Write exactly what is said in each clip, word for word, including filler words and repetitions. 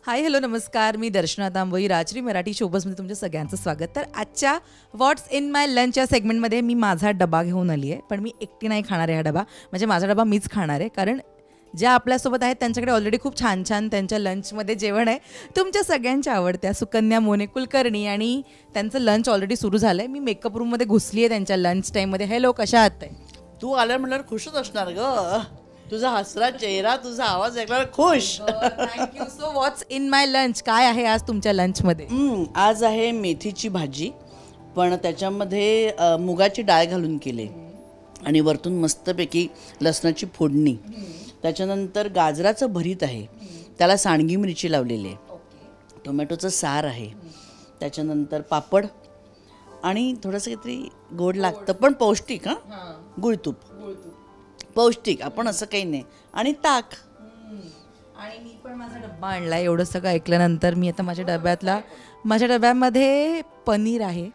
Hi hello नमस्कार, मी दर्शना तांबोई, राजश्री मराठी शोबसमध्ये तुमच्या सगळ्यांचं स्वागत. तर आजच्या व्हॉट्स इन माय लंच या सेगमेंटमध्ये मी माझा डबा घेऊन आली आहे. पण मी एकटी नाही खाणार आहे हा डबा, म्हणजे माझा डबा मीच खाणार आहे. कारण ज्या आपल्यासोबत आहेत त्यांच्याकडे ऑलरेडी खूप छान छान त्यांच्या लंचमध्ये जेवण आहे. तुमच्या सगळ्यांच्या आवडत्या सुकन्या मोने कुलकर्णी, आणि त्यांचं लंच ऑलरेडी सुरू झालं आहे. मी मेकअप रूममध्ये घुसली आहे त्यांच्या लंच टाईममध्ये. हॅलो, कशा आहात ताई? तू आल्या म्हणल्यावर खुशच असणार ग. तुझा हसरा चेहरा, तुझा आवाज ऐकल्यावर खुश. Thank you. So what's in my lunch काय आहे आज तुमच्या लंचमध्ये? आज आहे मेथीची भाजी, पण त्याच्यामध्ये अ, मुगाची डाळ घालून केली आणि वरतून मस्तपैकी लसणाची फोडणी. त्याच्यानंतर गाजराचं भरीत आहे, त्याला सांडगी मिरची लावलेली आहे. टोमॅटोचं सार आहे. त्याच्यानंतर पापड आणि थोडंसं काहीतरी गोड लागतं पण पौष्टिक. हां, गुळतूप पौष्टिक, आपण असं काही नाही. आणि ताक. आणि मी पण माझा डब्बा आणला. एवढं सगळं ऐकल्यानंतर मी आता माझ्या डब्यातला माझ्या डब्यामध्ये पनीर आहे.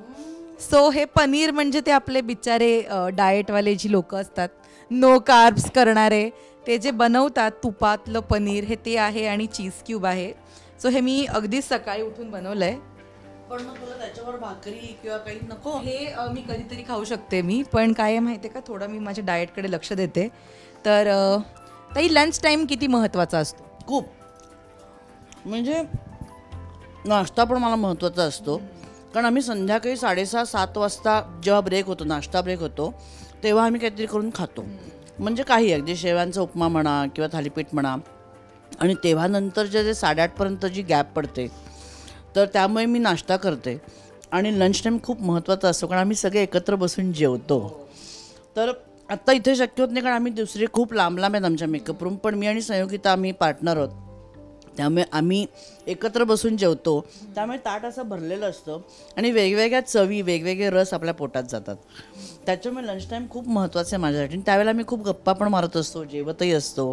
सो हे पनीर म्हणजे ते आपले बिचारे डाएटवाले जी लोक असतात, नो कार्ब्स करणारे, ते जे बनवतात तुपातलं पनीर, हे ते आहे. आणि चीज क्यूब आहे. सो हे मी अगदीच सकाळी उठून बनवलं आहे. पण मग तुला त्याच्यावर भाकरी किंवा काही नको? हे अ, मी कधीतरी खाऊ शकते मी, पण काय आहे माहिती आहे का, थोडं मी माझ्या डाएटकडे लक्ष देते. तर अ, ताई, लंच टाईम किती महत्त्वाचा असतो? खूप. म्हणजे नाश्ता पण मला महत्त्वाचा असतो, कारण आम्ही संध्याकाळी साडेसहा सात वाजता जेव्हा ब्रेक होतो, नाश्ता ब्रेक होतो, तेव्हा आम्ही काहीतरी करून खातो. म्हणजे काही अगदी शेवांचा उपमा म्हणा किंवा थालीपीठ म्हणा. आणि तेव्हा नंतर जे जे साडेआठपर्यंत जी गॅप पडते, तर त्यामुळे मी नाश्ता करते. आणि लंच टाईम खूप महत्त्वाचा असतो, कारण आम्ही सगळे एकत्र बसून जेवतो. तर आत्ता इथे शक्य होत नाही, कारण आम्ही दुसरे खूप लांब लांब आहेत आमच्या मेकअप रूम. पण मी आणि संयोगिता आम्ही पार्टनर आहोत, त्यामुळे आम्ही एकत्र बसून जेवतो. त्यामुळे ताट असं भरलेलं असतं आणि वेगवेगळ्या चवी, वेगवेगळे रस आपल्या पोटात जातात. त्याच्यामुळे लंच टाईम खूप महत्त्वाचं आहे माझ्यासाठी. त्यावेळेला मी खूप गप्पा पण मारत असतो, जेवतही असतो.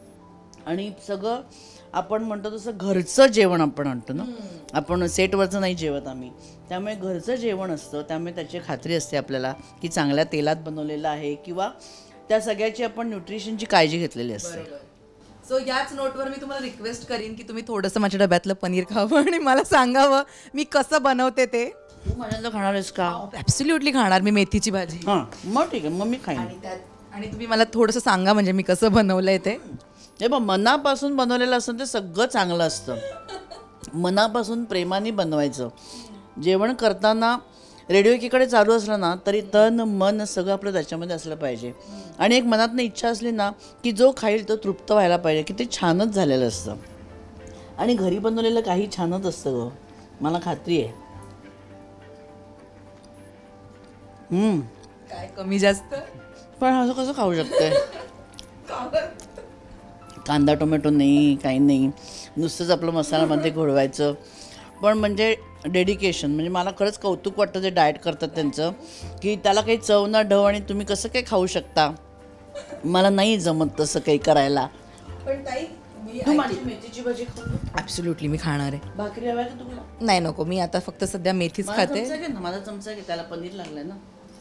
आणि सगळं आपण म्हणतो तसं घरचं जेवण आपण आणतो ना, आपण सेटवरचं नाही जेवत आम्ही. त्यामुळे घरचं जेवण असतं, त्यामुळे त्याची खात्री असते आपल्याला की चांगल्या तेलात बनवलेलं आहे किंवा त्या सगळ्याची आपण न्यूट्रिशनची काळजी घेतलेली असते. सो याच नोटवर मी तुम्हाला रिक्वेस्ट करीन की तुम्ही थोडंसं माझ्या डब्यातलं पनीर खावं आणि मला सांगावं मी कसं बनवते ते. तू माझ्यानं खाणार आहेस का? ॲब्सोल्युटली खाणार मी मेथीची भाजी. हां, मग ठीक आहे, मग मी खाईन. आणि त्यात आणि तुम्ही मला थोडंसं सांगा म्हणजे मी कसं बनवलंय ते. हे बघ, मनापासून बनवलेलं असतं ते सगळं चांगलं असतं. मनापासून प्रेमाने बनवायचं. जेवण करताना रेडिओ एकीकडे चालू असला ना, तरी तन मन सगळं आपलं त्याच्यामध्ये असलं पाहिजे. आणि एक मनातनं इच्छा असली ना की जो खाईल तो तृप्त व्हायला पाहिजे, की ते छानच झालेलं असतं. आणि घरी बनवलेलं काही छानच असतं ग, मला खात्री आहे. काय कमी जास्त? पण असं कसं खाऊ शकते? कांदा टोमॅटो नाही, काही नाही, नुसतंच आपलं मसाल्यामध्ये घोळवायचं. पण म्हणजे डेडिकेशन, म्हणजे मला खरंच कौतुक वाटतं जे डाएट करतात त्यांचं, की त्याला काही चव ना ढव आणि तुम्ही कसं काही खाऊ शकता. मला नाही जमत तसं काही करायला. पण ताई, तू माझी मेथीची भाजी खाऊ? ॲब्सोल्युटली मी खाणार आहे. भाकरी हव्या का तुला? नाही, नको, मी आता फक्त सध्या मेथीच खाते. चमचा घे ना, माझा चमचा घे, त्याला पनीर लागलंय ना.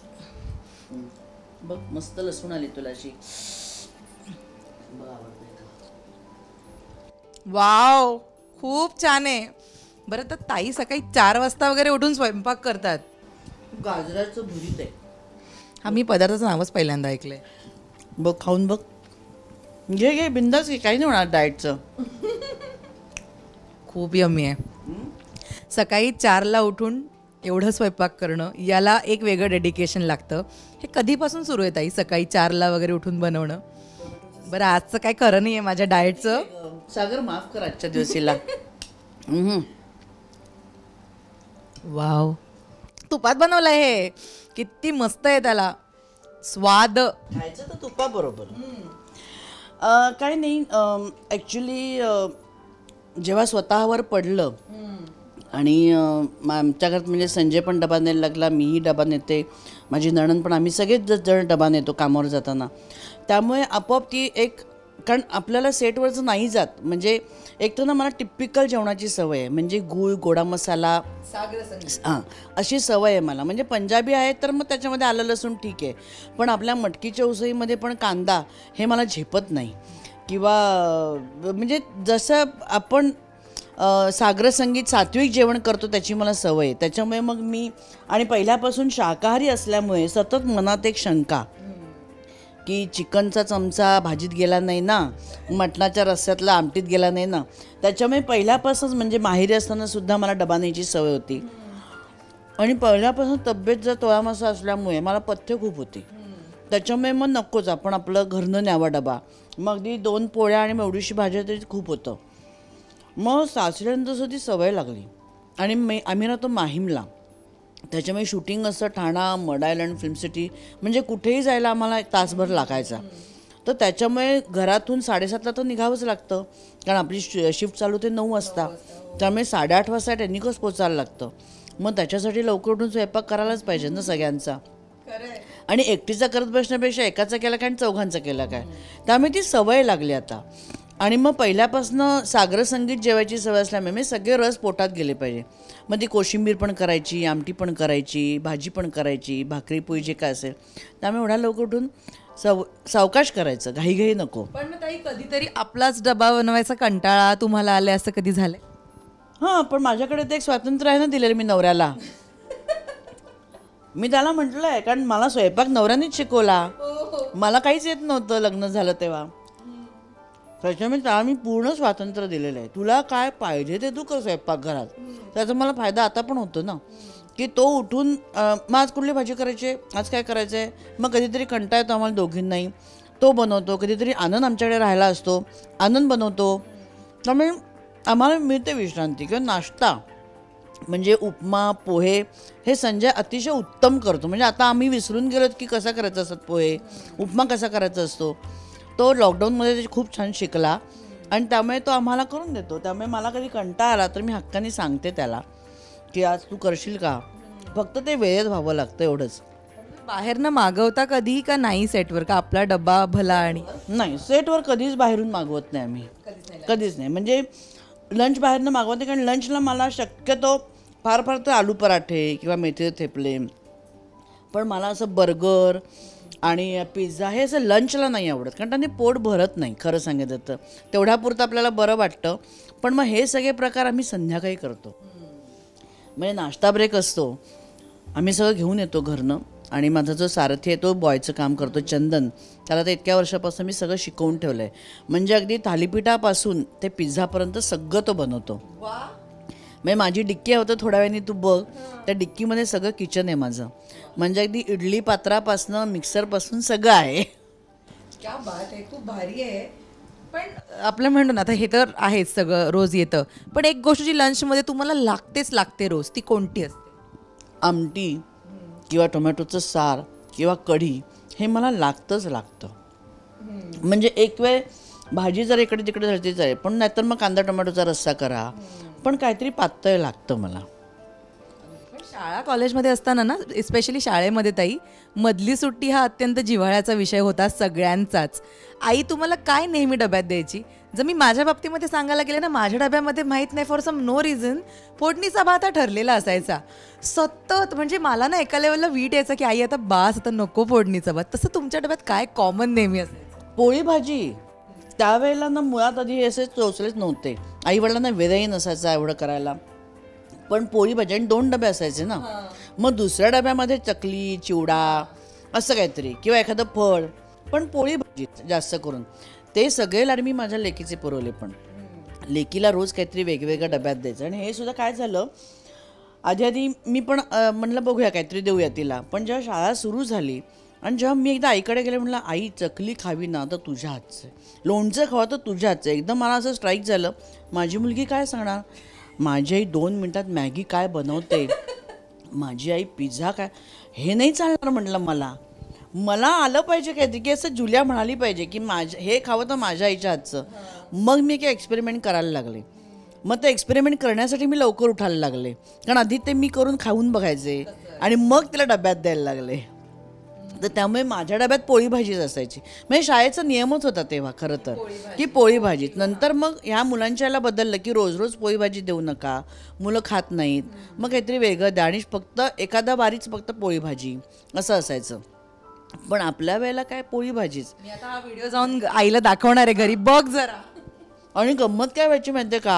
बघ, मस्त लसूण आली तुला अशी. वाव, खूप छान आहे. बरं, तर ताई सकाळी चार वाजता वगैरे उठून स्वयंपाक करतात. गाजराचं भरीत आहे. हा, मी पदार्थाचं नावच पहिल्यांदा ऐकलंय. बघ, खाऊन बघ. घे घे, बिंदास घे, काही नाही होणार डाएटचं. खूप यम्मी आहे. सकाळी चारला उठून एवढं स्वयंपाक करणं, याला एक वेगळं डेडिकेशन लागतं. हे कधीपासून सुरू आहे ताई, सकाळी चारला वगैरे उठून बनवणं? बरं, आजचं काय खरं नाही आहे माझ्या डाएटचं. सागर, माफ कर आजच्या दिवशीला. वाव, तुपात बनवलंय हे, किती मस्त आहे, त्याला स्वाद. खायचं तर तुपाबरोबर. काही नाही, ॲक्च्युली जेव्हा स्वतःवर पडलं आणि आमच्या घरात म्हणजे संजय पण डबा न्यायला लागला, मीही डबा नेते, माझी नणंद पण, आम्ही सगळेच जण डबा नेतो कामावर जाताना. त्यामुळे आपोआप ती एक, कारण आपल्याला सेटवरचं नाही जात, म्हणजे एक तर ना मला टिपिकल जेवणाची सवय आहे, म्हणजे गूळ, गोडा मसाला, हां, अशी सवय आहे मला. म्हणजे पंजाबी आहे तर मग त्याच्यामध्ये आलं लसूण ठीक आहे, पण आपल्या मटकीच्या उसळीमध्ये पण कांदा हे मला झेपत नाही. किंवा म्हणजे जसं आपण अ, सागर संगीत सात्विक जेवण करतो त्याची मला सवय आहे. त्याच्यामुळे मग मी आणि पहिल्यापासून शाकाहारी असल्यामुळे सतत मनात एक शंका की चिकनचा चमचा भाजीत गेला नाही ना, मटणाच्या रस्स्यातला आमटीत गेला नाही ना. त्याच्यामुळे पहिल्यापासूनच म्हणजे माहेरी असताना सुद्धा मला डबा न्यायची सवय होती. आणि पहिल्यापासून तब्येत जर तोळामासा असल्यामुळे मला पथ्य खूप होती. त्याच्यामुळे मग नकोच, आपण आपलं घरनं न्यावा डबा. मग अगदी दोन पोळ्या आणि एवढीशी भाज्या तरी खूप होतं. मग सासऱ्यांचं सुद्धा ती सवय लागली. आणि मी आम्ही राहतो माहीमला, त्याच्यामुळे शूटिंग असं ठाणा, मड आयलंड, फिल्म सिटी, म्हणजे कुठेही जायला आम्हाला एक तासभर लागायचा. तर त्याच्यामुळे घरातून साडेसातला तर निघावंच लागतं, कारण आपली शिफ्ट चालू ते नऊ वाजता. त्यामुळे साडेआठ वाजता टेनिकच पोचायला लागतं. मग त्याच्यासाठी लवकर उठून स्वयंपाक करायलाच पाहिजे ना सगळ्यांचा. आणि एकटीचा करत बसण्यापेक्षा एकाचा केला काय आणि चौघांचा केला काय, त्यामुळे ती सवय लागली आता. आणि मग पहिल्यापासून सागर संगीत जेवायची सवय असल्यामुळे मी सगळे रस पोटात गेले पाहिजे. मग ती कोशिंबीर पण करायची, आमटी पण करायची, भाजी पण करायची, भाकरी पोळी जे काय असेल. त्यामुळे एवढा लवकर उठून सव सावकाश करायचं, घाईघाई नको. पण मग ताई कधीतरी आपलाच डबा बनवायचा कंटाळा तुम्हाला आले असं कधी झालंय? हां, पण माझ्याकडे ते एक स्वातंत्र्य आहे ना दिलेलं मी नवऱ्याला. मी त्याला म्हटलं आहे, कारण मला स्वयंपाक नवऱ्यानेच शिकवला. मला काहीच येत नव्हतं लग्न झालं तेव्हा. त्याच्यामुळे त्याला मी पूर्ण स्वातंत्र्य दिलेलं आहे. तुला काय पाहिजे ते तू कर स्वयंपाक घरात. त्याचा मला फायदा आता पण होतो ना, की तो उठून मग आज कुठली भाजी करायची आहे, आज काय करायचं आहे. मग कधीतरी कंटाळा येतो आम्हाला दोघींनाही, तो बनवतो. कधीतरी आनंद आमच्याकडे राहायला असतो, आनंद बनवतो. त्यामुळे आम्हाला मिळते विश्रांती. किंवा नाश्ता म्हणजे उपमा, पोहे हे संजय अतिशय उत्तम करतो. म्हणजे आता आम्ही विसरून गेलो की कसा करायचा असतात पोहे, उपमा कसा करायचा असतो. तो लॉकडाऊनमध्ये खूप छान शिकला आणि त्यामुळे तो आम्हाला करून देतो. त्यामुळे मला कधी कंटाळा आला तर मी हक्काने सांगते त्याला की आज तू करशील का. फक्त ते वेळेत व्हावं लागतं एवढंच. बाहेरनं मागवता कधी का नाही सेटवर, का आपला डबा भला? आणि नाही, सेटवर कधीच बाहेरून मागवत नाही आम्ही, कधीच नाही. म्हणजे लंच बाहेरनं मागवते, कारण लंचला मला शक्यतो फार फार तर आलू पराठे किंवा मेथीचे थेपले. पण मला असं बर्गर आणि पिझ्झा हे असं लंचला नाही आवडत, कारण त्याने पोट भरत नाही खरं सांगितलं तर. तेवढ्यापुरतं आपल्याला बरं वाटतं. पण मग हे सगळे प्रकार आम्ही संध्याकाळी करतो. म्हणजे नाश्ता ब्रेक असतो, आम्ही सगळं घेऊन येतो घरनं. आणि माझा जो सारथी आहे तो बॉयचं काम करतो, चंदन. त्याला तर इतक्या वर्षापासून मी सगळं शिकवून ठेवलं आहे. म्हणजे अगदी थालीपीठापासून ते पिझ्झापर्यंत सगळं तो बनवतो. म्हणजे माझी डिक्की होतं थोड्या वेळाने तू बघ, त्या डिक्कीमध्ये सगळं किचन आहे माझं. म्हणजे अगदी इडली पात्रापासनं मिक्सरपासून सगळं आहे. क्या बात आहे, खूप भारी आहे. पण आपलं म्हणतो ना, आता हे तर आहेच सगळं रोज येतं, पण एक गोष्ट जी लंचमध्ये तुम्हाला लागतेच लागते रोज, ती कोणती असते? आमटी किंवा टोमॅटोचं सार किंवा कढी हे मला लागतंच लागतं. म्हणजे एक वेळ भाजी जर इकडे तिकडे झाली चालेल, पण नाहीतर मग कांदा टोमॅटोचा रस्सा करा, पण काहीतरी पातळ लागतं मला. शाळा कॉलेजमध्ये असताना ना, स्पेशली शाळेमध्ये ताई, मधली सुट्टी हा अत्यंत जिव्हाळ्याचा विषय होता सगळ्यांचाच. आई तुम्हाला काय नेहमी डब्यात द्यायची? जर मी माझ्या बाबतीमध्ये सांगायला गेले ना, माझ्या डब्यामध्ये माहीत नाही फॉर सम नो रिझन फोडणीचा भात हा ठरलेला असायचा सतत. म्हणजे मला ना एका लेवलला वीट यायचा की आई आता बास, आता नको फोडणीचा भात. तसं तुमच्या डब्यात काय कॉमन नेहमी असायचं? पोळी भाजी. त्यावेळेला ना मुळात आधी हे असे चोचलेच नव्हते, आईवडिलांना वेळही नसायचा एवढं करायला. पण पोळी भाजी आणि दोन डबे असायचे ना, मग दुसऱ्या डब्यामध्ये चकली, चिवडा असं काहीतरी किंवा एखादं फळ, पण पोळी भाजी जास्त करून. ते सगळे लाड मी माझ्या लेकीचे पुरवले. पण लेकीला रोज काहीतरी वेगवेगळ्या डब्यात द्यायचं. आणि हे सुद्धा काय झालं, आधी आधी मी पण म्हणलं बघूया काहीतरी देऊया तिला. पण जेव्हा शाळा सुरू झाली आणि जेव्हा मी एकदा आईकडे गेले, म्हटलं आई चकली खावी ना तर तुझ्या हातचं, लोणचं खावं तर तुझ्या हातचं. एकदम मला असं स्ट्राईक झालं, माझी मुलगी काय सांगणार, माझी आई दोन मिनटात मॅगी काय बनवते, माझी आई पिझ्झा काय, हे नाही चालणार. म्हटलं मला मला आलं पाहिजे काहीतरी, की असं जुल्या म्हणाली पाहिजे की माझ्या हे खावं तर माझ्या आईच्या हातचं. मग मी काय एक्सपेरिमेंट करायला लागले. मग ते एक्सपेरिमेंट करण्यासाठी मी लवकर उठायला लागले, कारण आधी ते मी करून खाऊन बघायचे आणि मग तिला डब्यात द्यायला लागले. तर त्यामुळे माझ्या डब्यात पोळी भाजीच असायची. म्हणजे शाळेचा नियमच होता तेव्हा खरं तर, की पोळी भाजीच. नंतर मग ह्या मुलांच्या याला बदललं की रोज रोज पोळी भाजी देऊ नका, मुलं खात नाहीत, मग काहीतरी वेगळं द्या. आणि फक्त एखादा बारीच फक्त पोळी भाजी असं असायचं. पण आपल्या वेळेला काय पोळी भाजीच. मी आता हा व्हिडिओ जाऊन आईला दाखवणार आहे घरी, बघ जरा. आणि गंमत काय व्हायची माहिती आहे का,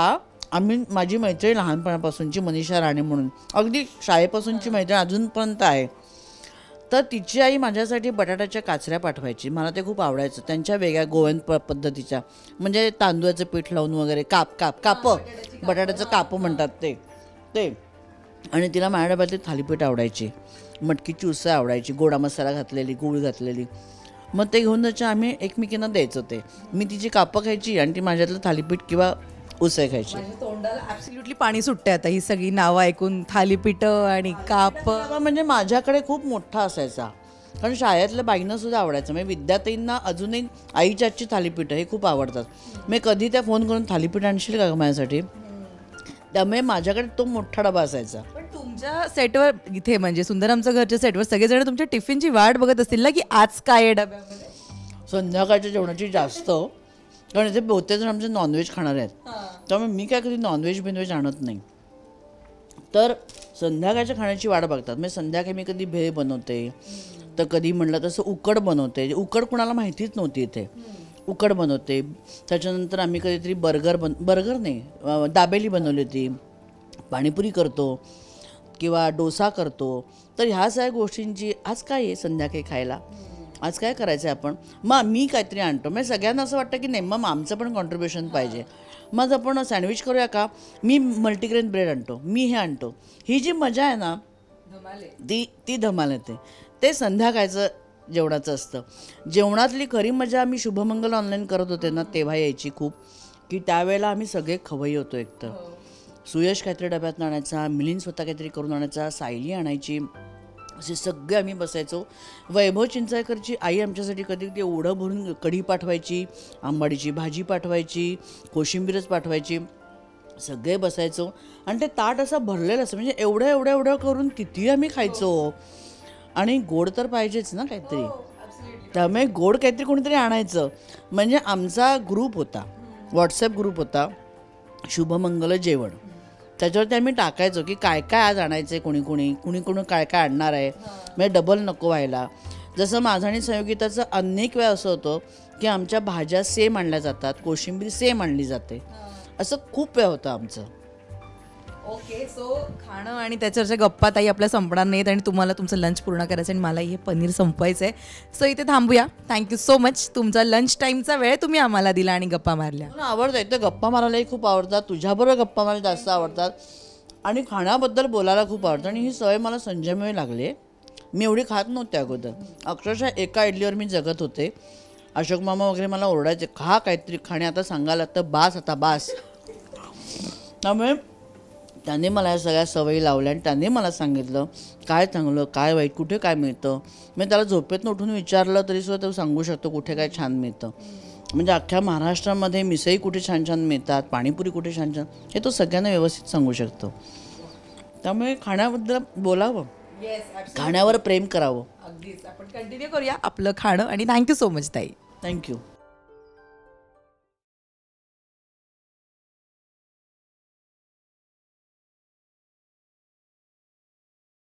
आम्ही माझी मैत्रीण लहानपणापासूनची मनीषा राणे म्हणून अगदी शाळेपासूनची मैत्रीण अजूनपर्यंत आहे. तर तिची आई माझ्यासाठी बटाट्याच्या काचऱ्या पाठवायची. मला ते खूप आवडायचं. त्यांच्या वेगळ्या गोवन प पद्धतीच्या म्हणजे तांदूळाचं पीठ लावून वगैरे काप काप कापं बटाट्याचं कापं म्हणतात ते ते आणि तिला माझ्या डब्यातली थालीपीठ आवडायची, मटकीची उसळ आवडायची, गोडा मसाला घातलेली, गूळ घातलेली. मग ते घेऊन जायचं, आम्ही एकमेकींना द्यायचं. ते मी तिची कापं खायची आणि ती माझ्यातलं थालीपीठ किंवा उसळ खायची. तोंडाला ॲब्सोल्युटली पाणी सुटते आता ही सगळी नावं ऐकून. थालीपीठं आणि काप डबा म्हणजे माझ्याकडे खूप मोठा असायचा, कारण शाळेतल्या बाईंना सुद्धा आवडायचं. म्हणजे विद्यार्थ्यांना अजूनही आईच्या हातची थालीपीठं हे खूप आवडतात. मी कधी त्या फोन करून थालीपीठ आणशील का माझ्यासाठी, त्यामुळे माझ्याकडे तो मोठा डबा असायचा. पण तुमच्या सेटवर इथे म्हणजे सुंदरमचं घरच्या सेटवर सगळेजण तुमच्या टिफिनची वाट बघत असतील ना, की आज काय आहे डब्यामध्ये. संध्याकाळच्या जेवणाची जास्त, कारण इथे बहुतेक जण आमचे नॉनव्हेज खाणार आहेत. त्यामुळे मी काय कधी नॉनव्हेज बिनव्हेज आणत नाही. तर संध्याकाळच्या खाण्याची वाट बघतात. म्हणजे संध्याकाळी मी कधी भेळ बनवते, तर कधी म्हटलं तसं उकड बनवते. उकड कुणाला माहितीच नव्हती इथे, उकड बनवते. त्याच्यानंतर आम्ही कधीतरी बर्गर बन बर्गर नाही दाबेली बनवली होती, पाणीपुरी करतो किंवा डोसा करतो. तर ह्या सगळ्या गोष्टींची आज काय आहे संध्याकाळी खायला, आज काय करायचं आहे आपण, मग मी काहीतरी आणतो. म्हणजे सगळ्यांना असं वाटतं की नाही मग आमचं पण कॉन्ट्रीब्युशन पाहिजे, मग आपण सँडविच करूया का, मी मल्टीग्रेन ब्रेड आणतो, मी हे आणतो. ही जी मजा आहे ना ती ती धमाल येते. ते संध्याकाळचं जेवणाचं असतं. जेवणातली खरी मजा आम्ही शुभमंगल ऑनलाईन करत होते ना तेव्हा यायची खूप, की त्यावेळेला आम्ही सगळे खवय्ये होतो. एकतर सुयश काहीतरी डब्यात आणायचा, मिलिंद स्वतः काहीतरी करून आणायचा, सायली आणायची, असे सगळे आम्ही बसायचो. वैभव चिंचाळकरची आई आमच्यासाठी कधी ते ओढं भरून कढी पाठवायची, आंबाडीची भाजी पाठवायची, कोशिंबीरच पाठवायची. सगळे बसायचो आणि ते ताट असं भरलेलं असं, म्हणजे एवढं एवढं एवढं करून किती आम्ही खायचो. आणि गोड तर पाहिजेच ना काहीतरी, त्यामुळे गोड काहीतरी कोणीतरी आणायचं. म्हणजे आमचा ग्रुप होता, व्हॉट्सॲप ग्रुप होता शुभमंगल जेवण. त्याच्यावरती आम्ही टाकायचो की काय काय आज आणायचं आहे, कोणी कोणी कुणी कोणी काय काय आणणार आहे, म्हणजे डबल नको व्हायला. जसं माझं आणि संयोगिताचं अनेक वेळा असं होतं की आमच्या भाज्या सेम आणल्या जातात, कोशिंबीर सेम आणली जाते, असं खूप वेळ होतं आमचं. ओके, सो खाणं आणि त्याच्यावरच्या गप्पा ताई आपल्या संपणार नाहीत आणि तुम्हाला तुमचं लंच पूर्ण करायचं आणि मलाही हे पनीर संपवायचं आहे. सो इथे थांबूया. Thank you so much. तुमचा लंच टाईमचा वेळ तुम्ही आम्हाला दिला आणि गप्पा मारल्या. मला आवडतं, इथं गप्पा मारायलाही खूप आवडतात, तुझ्याबरोबर गप्पा मारायला जास्त आवडतात आणि खाण्याबद्दल बोलायला खूप आवडतं. आणि ही सवय मला संजयमुळे लागली. मी एवढी खात नव्हते अगोदर, अक्षरशः एका इडलीवर मी जगत होते. अशोक मामा वगैरे मला ओरडायचे, खा काहीतरी खाणे, आता सांगायला तर बास, आता बास. त्यामुळे त्याने मला या सगळ्या सवयी लावल्या आणि त्याने मला सांगितलं काय चांगलं काय वाईट, कुठे काय मिळतं. मी त्याला झोपेतनं उठून विचारलं तरीसुद्धा तो सांगू शकतो कुठे काय छान मिळतं. म्हणजे अख्ख्या महाराष्ट्रामध्ये मिसळी कुठे छान छान मिळतात, पाणीपुरी कुठे छान छान, हे तो सगळ्यांना व्यवस्थित सांगू शकतो. त्यामुळे खाण्याबद्दल बोलावं, खाण्यावर प्रेम करावं. अगदीच. आपण कंटिन्यू करूया आपलं खाणं आणि थँक्यू सो मच ताई. थँक्यू.